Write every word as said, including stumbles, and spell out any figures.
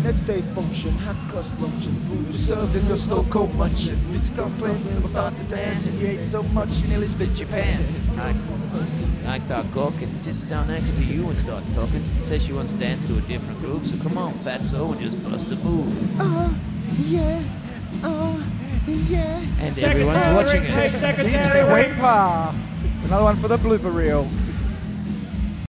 Next day function, hot crust luncheon, food was served and you're still cold munching. Music starts playing, people start to dance, and you ate so much you nearly spit your pants. I, I start gawking, sits down next to you and starts talking. Says she wants to dance to a different groove, so come on, fatso, and just bust a move. Uh, yeah, uh, yeah. And everyone's watching Hey, us. secretary. Wait, Parr. Another one for the blooper reel.